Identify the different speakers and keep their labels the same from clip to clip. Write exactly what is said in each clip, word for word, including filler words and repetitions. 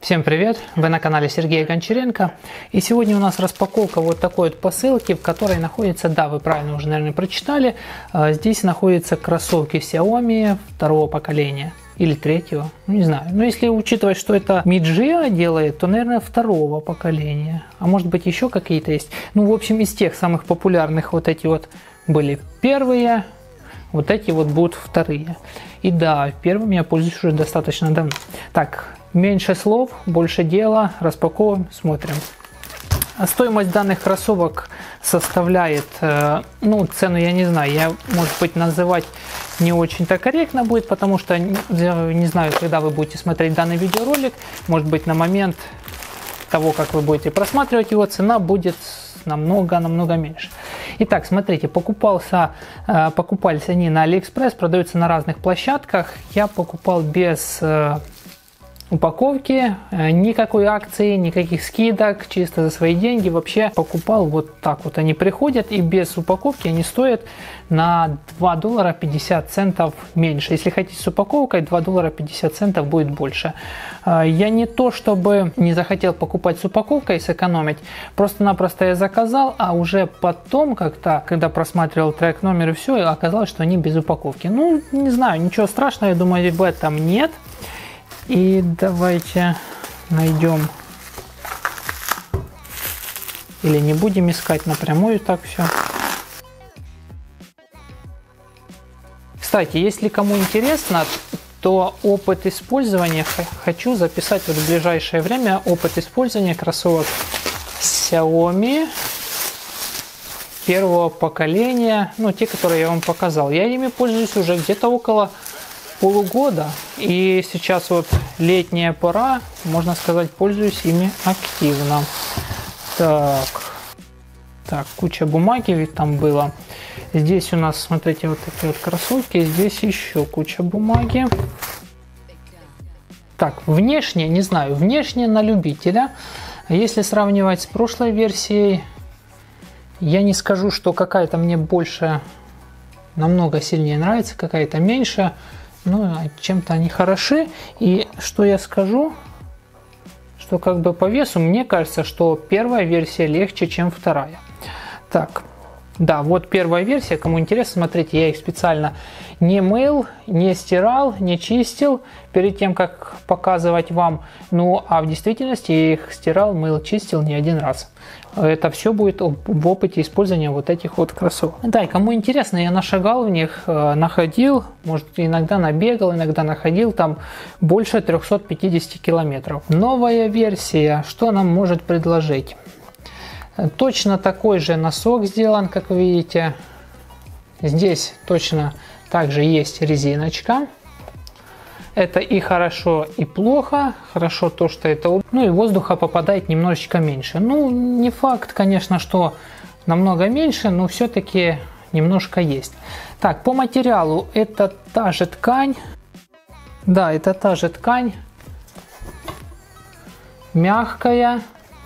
Speaker 1: Всем привет! Вы на канале Сергея Гончаренко. И сегодня у нас распаковка вот такой вот посылки, в которой находится, да, вы правильно уже, наверное, прочитали, здесь находятся кроссовки Xiaomi второго поколения. Или третьего, ну не знаю. Но если учитывать, что это Mijia делает, то, наверное, второго поколения. А может быть еще какие-то есть. Ну, в общем, из тех самых популярных вот эти вот были первые. Вот эти вот будут вторые. И да, первыми я пользуюсь уже достаточно давно. Так, меньше слов, больше дела. Распаковываем, смотрим. Стоимость данных кроссовок составляет, ну, цену я не знаю, я, может быть, называть не очень-то корректно будет, потому что не знаю, когда вы будете смотреть данный видеоролик, может быть, на момент того, как вы будете просматривать его, цена будет намного-намного меньше. Итак, смотрите, покупался, покупались они на AliExpress, продаются на разных площадках. Я покупал без упаковки, никакой акции, никаких скидок, чисто за свои деньги. Вообще покупал вот так вот. Они приходят и без упаковки они стоят на два доллара пятьдесят центов меньше. Если хотите с упаковкой, два доллара пятьдесят центов будет больше. Я не то чтобы не захотел покупать с упаковкой, сэкономить, просто-напросто я заказал, а уже потом как-то, когда просматривал трек номер и все, оказалось, что они без упаковки. Ну, не знаю, ничего страшного, я думаю, в этом нет. И давайте найдем, или не будем искать напрямую так все. Кстати, если кому интересно, то опыт использования, хочу записать вот в ближайшее время опыт использования кроссовок Xiaomi первого поколения, ну те, которые я вам показал. Я ими пользуюсь уже где-то около полугода, и сейчас вот летняя пора, можно сказать, пользуюсь ими активно. Так, так, куча бумаги ведь там было. Здесь у нас, смотрите, вот такие вот кроссовки, здесь еще куча бумаги. Так, внешне, не знаю, внешне на любителя. Если сравнивать с прошлой версией, я не скажу, что какая-то мне больше, намного сильнее нравится, какая-то меньше. Ну, чем-то они хороши. И что я скажу, что как бы по весу, мне кажется, что первая версия легче, чем вторая. Так, да, вот первая версия, кому интересно, смотрите, я их специально не мыл, не стирал, не чистил перед тем, как показывать вам. Ну, а в действительности я их стирал, мыл, чистил не один раз. Это все будет в опыте использования вот этих вот кроссовок. Да, и кому интересно, я нашагал в них, находил, может, иногда набегал, иногда находил там больше трёхсот пятидесяти километров. Новая версия, что нам может предложить? Точно такой же носок сделан, как вы видите. Здесь точно также есть резиночка. Это и хорошо, и плохо. Хорошо то, что это... Ну и воздуха попадает немножечко меньше. Ну, не факт, конечно, что намного меньше, но все-таки немножко есть. Так, по материалу это та же ткань. Да, это та же ткань. Мягкая.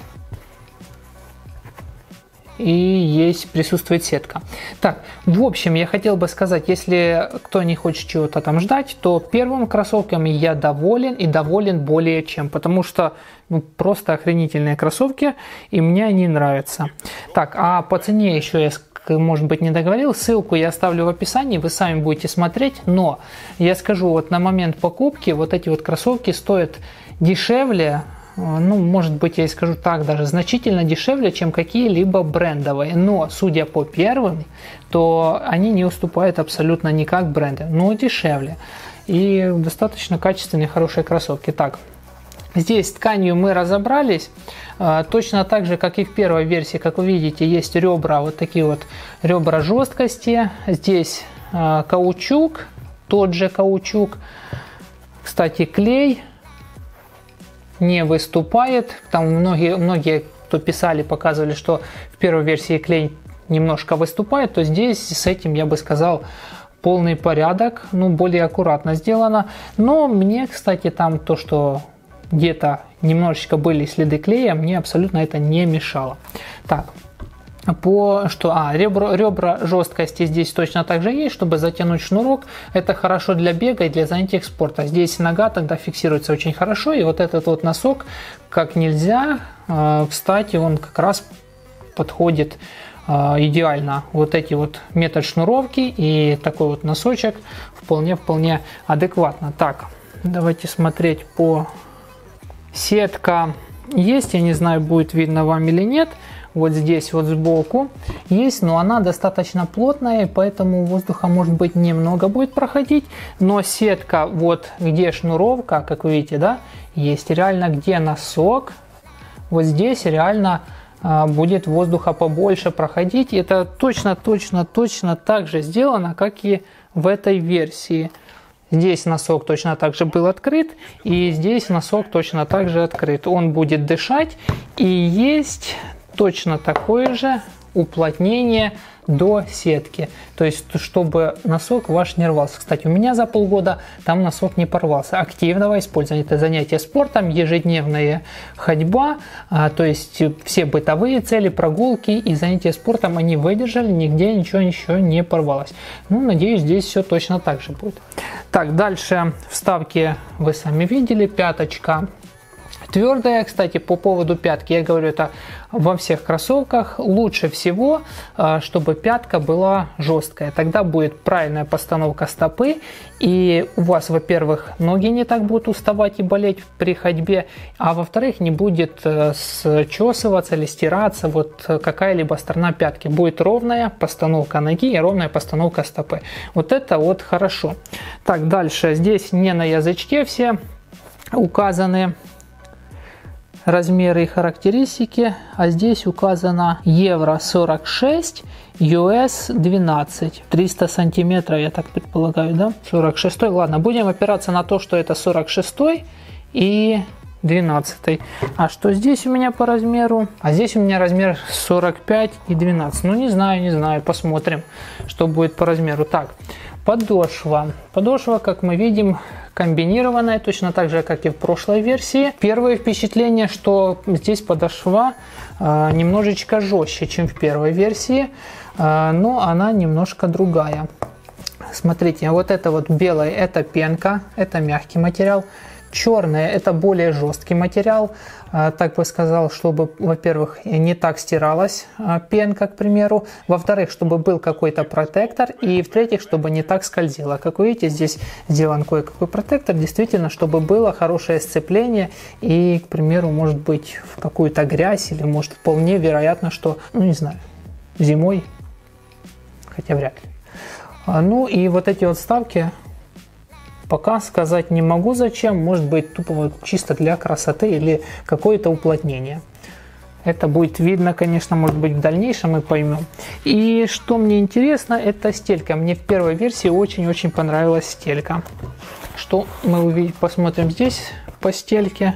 Speaker 1: И есть, присутствует сетка. Так, в общем, я хотел бы сказать, если кто не хочет чего-то там ждать, то первым кроссовками я доволен, и доволен более чем, потому что ну, просто охренительные кроссовки, и мне они нравятся. Так, а по цене еще я, может быть, не договорил, ссылку я оставлю в описании, вы сами будете смотреть, но я скажу, вот на момент покупки вот эти вот кроссовки стоят дешевле, ну, может быть, я и скажу так, даже значительно дешевле, чем какие-либо брендовые. Но, судя по первым, то они не уступают абсолютно никак бренды, но дешевле. И достаточно качественные, хорошие кроссовки. Так, здесь с тканью мы разобрались. Точно так же, как и в первой версии, как вы видите, есть ребра, вот такие вот ребра жесткости. Здесь каучук, тот же каучук. Кстати, клей не выступает. Там многие, многие, кто писали, показывали, что в первой версии клей немножко выступает, то здесь с этим, я бы сказал, полный порядок, ну, более аккуратно сделано. Но мне, кстати, там то, что где-то немножечко были следы клея, мне абсолютно это не мешало. Так, По что? А, ребра, ребра жесткости здесь точно так же есть, чтобы затянуть шнурок. Это хорошо для бега и для занятий спорта. Здесь нога тогда фиксируется очень хорошо. И вот этот вот носок как нельзя э, кстати, он как раз подходит э, идеально. Вот эти вот метод шнуровки и такой вот носочек вполне-вполне адекватно. Так, давайте смотреть по... Сетка есть, я не знаю, будет видно вам или нет. Вот здесь вот сбоку есть, но она достаточно плотная, поэтому воздуха может быть немного будет проходить. Но сетка, вот где шнуровка, как вы видите, да, есть реально где носок. Вот здесь реально а, будет воздуха побольше проходить. Это точно, точно, точно так же сделано, как и в этой версии. Здесь носок точно так же был открыт, и здесь носок точно так же открыт. Он будет дышать, и есть точно такое же уплотнение до сетки. То есть, чтобы носок ваш не рвался. Кстати, у меня за полгода там носок не порвался. Активного использования. Это занятие спортом, ежедневная ходьба, а, то есть все бытовые цели, прогулки и занятия спортом они выдержали, нигде ничего еще не порвалось. Ну, надеюсь, здесь все точно так же будет. Так, дальше вставки вы сами видели, пяточка твердая. Кстати, по поводу пятки, я говорю это во всех кроссовках. Лучше всего, чтобы пятка была жесткая. Тогда будет правильная постановка стопы. И у вас, во-первых, ноги не так будут уставать и болеть при ходьбе. А во-вторых, не будет счесываться или стираться вот какая-либо сторона пятки. Будет ровная постановка ноги и ровная постановка стопы. Вот это вот хорошо. Так, дальше. Здесь не на язычке все указаны размеры и характеристики, а здесь указано евро сорок шесть, ю эс двенадцать, триста сантиметров, я так предполагаю, да? сорок шесть, ладно, будем опираться на то, что это сорок шесть и двенадцать. А что здесь у меня по размеру? А здесь у меня размер сорок пять и двенадцать. Ну, не знаю, не знаю, посмотрим, что будет по размеру. Так, подошва. Подошва, как мы видим, комбинированная, точно так же, как и в прошлой версии. Первое впечатление, что здесь подошва э, немножечко жестче, чем в первой версии, э, но она немножко другая. Смотрите, вот это вот белое, это пенка, это мягкий материал. Черное – это более жесткий материал, так бы сказал, чтобы, во-первых, не так стиралась пенка, к примеру, во-вторых, чтобы был какой-то протектор, и в-третьих, чтобы не так скользило. Как вы видите, здесь сделан кое-какой протектор, действительно, чтобы было хорошее сцепление и, к примеру, может быть, в какую-то грязь или, может, вполне вероятно, что, ну, не знаю, зимой, хотя вряд ли. Ну и вот эти вот вставки. Пока сказать не могу зачем, может быть тупо вот чисто для красоты или какое-то уплотнение. Это будет видно, конечно, может быть в дальнейшем мы поймем. И что мне интересно, это стелька. Мне в первой версии очень-очень понравилась стелька. Что мы увидим, посмотрим здесь по стельке.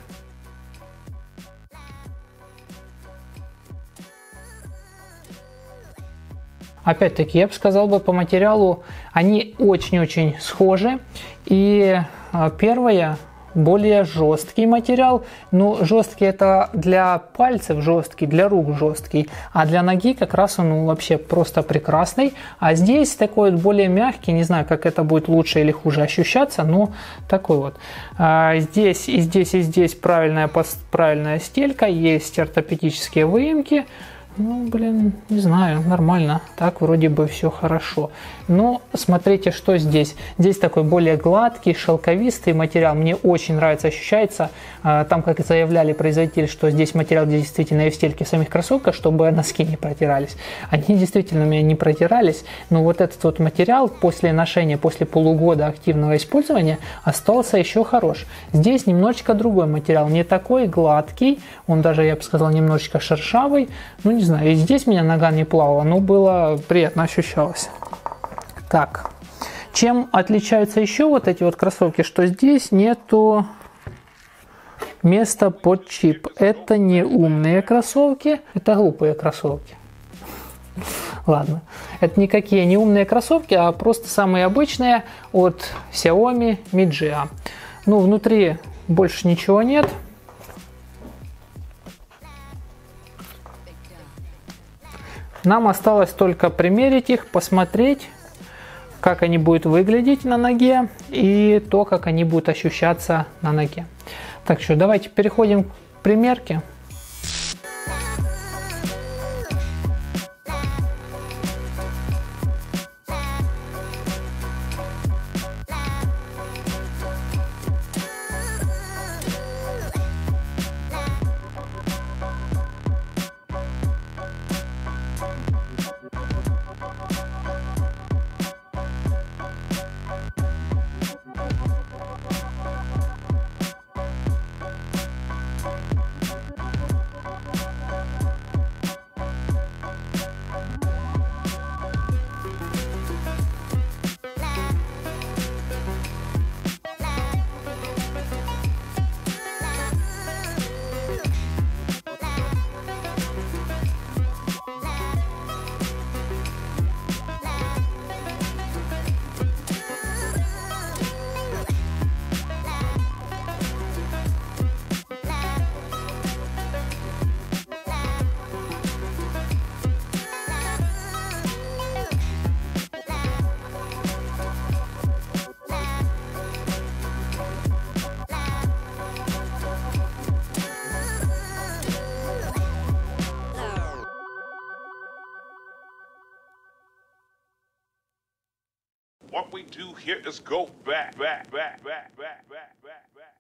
Speaker 1: Опять-таки, я бы сказал бы, по материалу они очень-очень схожи. И первое, более жесткий материал. Ну, жесткий это для пальцев жесткий, для рук жесткий. А для ноги как раз он ну, вообще просто прекрасный. А здесь такой вот более мягкий. Не знаю, как это будет лучше или хуже ощущаться, но такой вот. А здесь и здесь и здесь правильная, правильная стелька. Есть ортопедические выемки. Ну, блин, не знаю, нормально. Так вроде бы все хорошо. Но смотрите, что здесь. Здесь такой более гладкий, шелковистый материал. Мне очень нравится, ощущается. Там, как заявляли производители, что здесь материал действительно и в стельке в самих кроссовках, чтобы носки не протирались. Они действительно у меня не протирались. Но вот этот вот материал после ношения, после полугода активного использования остался еще хорош. Здесь немножечко другой материал. Не такой гладкий. Он даже, я бы сказал, немножечко шершавый. Ну, не знаю, и здесь меня нога не плавала, но было приятно ощущалось. Так, чем отличаются еще вот эти вот кроссовки, что здесь нету места под чип. Это не умные кроссовки, это глупые кроссовки. Ладно, это никакие не умные кроссовки, а просто самые обычные от Xiaomi Mijia. Ну, внутри больше ничего нет. Нам осталось только примерить их, посмотреть, как они будут выглядеть на ноге и то, как они будут ощущаться на ноге. Так что давайте переходим к примерке.
Speaker 2: What we do here is go back, back, back, back, back, back, back, back.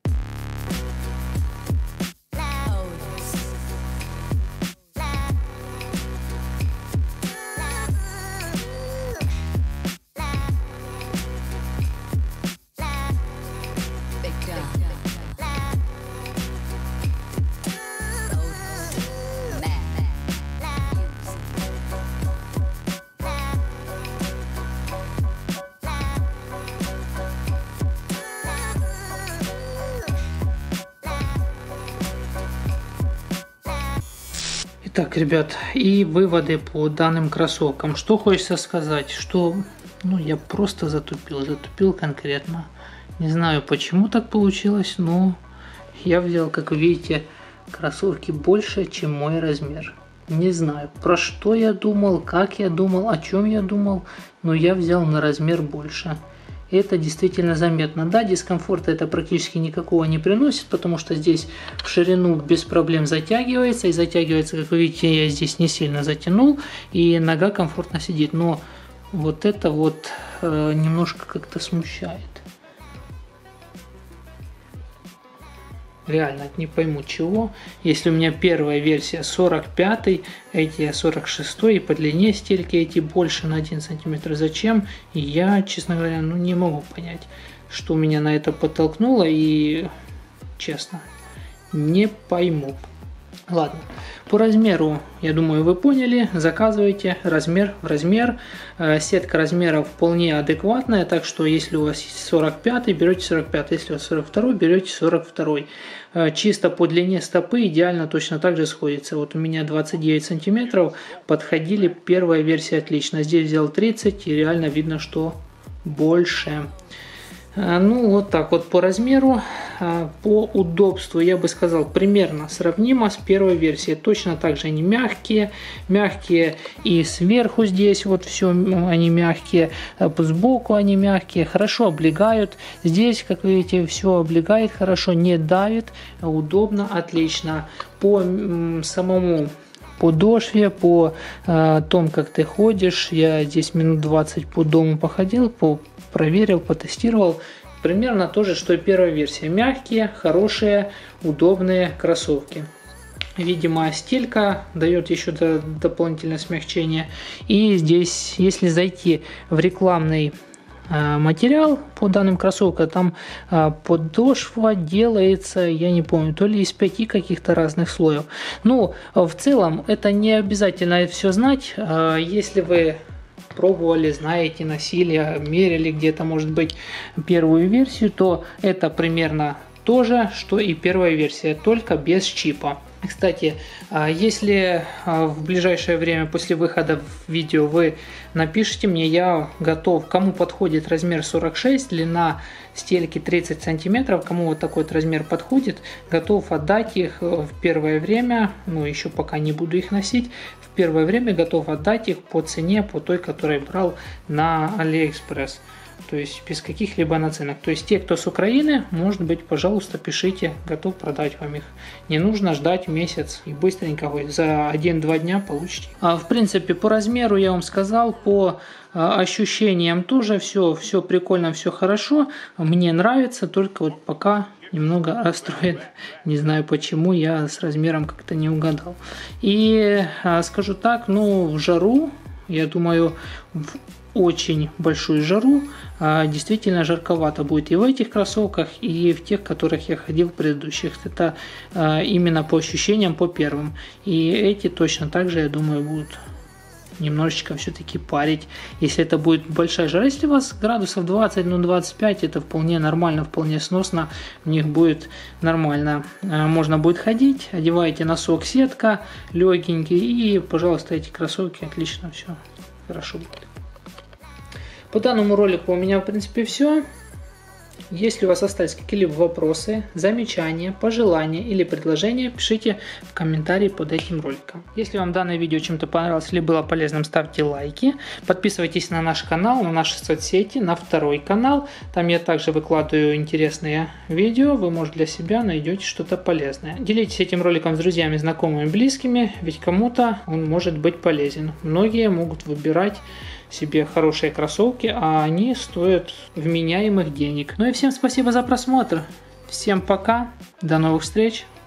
Speaker 1: Так, ребят, и выводы по данным кроссовкам. Что хочется сказать, что ну, я просто затупил, затупил конкретно. Не знаю, почему так получилось, но я взял, как вы видите, кроссовки больше, чем мой размер. Не знаю, про что я думал, как я думал, о чем я думал, но я взял на размер больше. Это действительно заметно. Да, дискомфорта это практически никакого не приносит, потому что здесь в ширину без проблем затягивается. И затягивается, как вы видите, я здесь не сильно затянул. И нога комфортно сидит. Но вот это вот э, немножко как-то смущает. Реально не пойму чего. Если у меня первая версия сорок пять, эти сорок шесть, и по длине стельки эти больше на один сантиметр. Зачем? Я, честно говоря, ну не могу понять, что меня на это подтолкнуло, и честно, не пойму. Ладно, по размеру, я думаю, вы поняли, заказывайте размер в размер. Сетка размеров вполне адекватная, так что если у вас сорок пять, берете сорок пять, если у вас сорок два, берете сорок два. Чисто по длине стопы идеально точно так же сходится. Вот у меня двадцать девять сантиметров, подходили, первая версия отлично. Здесь взял тридцать, и реально видно, что больше. Ну, вот так вот по размеру, по удобству, я бы сказал, примерно сравнимо с первой версией. Точно так же они мягкие, мягкие и сверху здесь вот все они мягкие, сбоку они мягкие, хорошо облегают. Здесь, как видите, все облегает хорошо, не давит, удобно, отлично. По самому подошве, по э, том, как ты ходишь, я здесь минут двадцать по дому походил, по проверил, потестировал. Примерно то же, что и первая версия. Мягкие, хорошие, удобные кроссовки. Видимо, стелька дает еще до, дополнительное смягчение. И здесь, если зайти в рекламный э, материал по данным кроссовкам, там э, подошва делается, я не помню, то ли из пяти каких-то разных слоев. Ну, в целом, это не обязательно все знать. Э, если вы пробовали, знаете, носили, мерили где-то, может быть, первую версию, то это примерно то же, что и первая версия, только без чипа. Кстати, если в ближайшее время после выхода видео вы напишите мне, я готов, кому подходит размер сорок шесть, длина стельки тридцать сантиметров, кому вот такой вот размер подходит, готов отдать их в первое время, ну еще пока не буду их носить, в первое время готов отдать их по цене, по той, которой брал на Алиэкспресс. То есть без каких-либо наценок. То есть те, кто с Украины, может быть, пожалуйста, пишите, готов продать вам их. Не нужно ждать месяц и быстренько вы за один-два дня получите. А, в принципе, по размеру я вам сказал, по а, ощущениям тоже все, все прикольно, все хорошо. Мне нравится, только вот пока немного расстроен. Не знаю почему, я с размером как-то не угадал. И а, скажу так, ну, в жару, я думаю, в очень большую жару действительно жарковато будет и в этих кроссовках, и в тех, в которых я ходил в предыдущих. Это именно по ощущениям, по первым. И эти точно так же, я думаю, будут немножечко все-таки парить, если это будет большая жара. Если у вас градусов двадцать, ну двадцать пять, это вполне нормально, вполне сносно, в них будет нормально. Можно будет ходить, одеваете носок сетка, легенький, и, пожалуйста, эти кроссовки отлично все хорошо будет. По данному ролику у меня, в принципе, все. Если у вас остались какие-либо вопросы, замечания, пожелания или предложения, пишите в комментарии под этим роликом. Если вам данное видео чем-то понравилось или было полезным, ставьте лайки. Подписывайтесь на наш канал, на наши соцсети, на второй канал. Там я также выкладываю интересные видео. Вы, может, для себя найдете что-то полезное. Делитесь этим роликом с друзьями, знакомыми, близкими, ведь кому-то он может быть полезен. Многие могут выбирать себе хорошие кроссовки, а они стоят вменяемых денег. Ну и всем спасибо за просмотр. Всем пока. До новых встреч.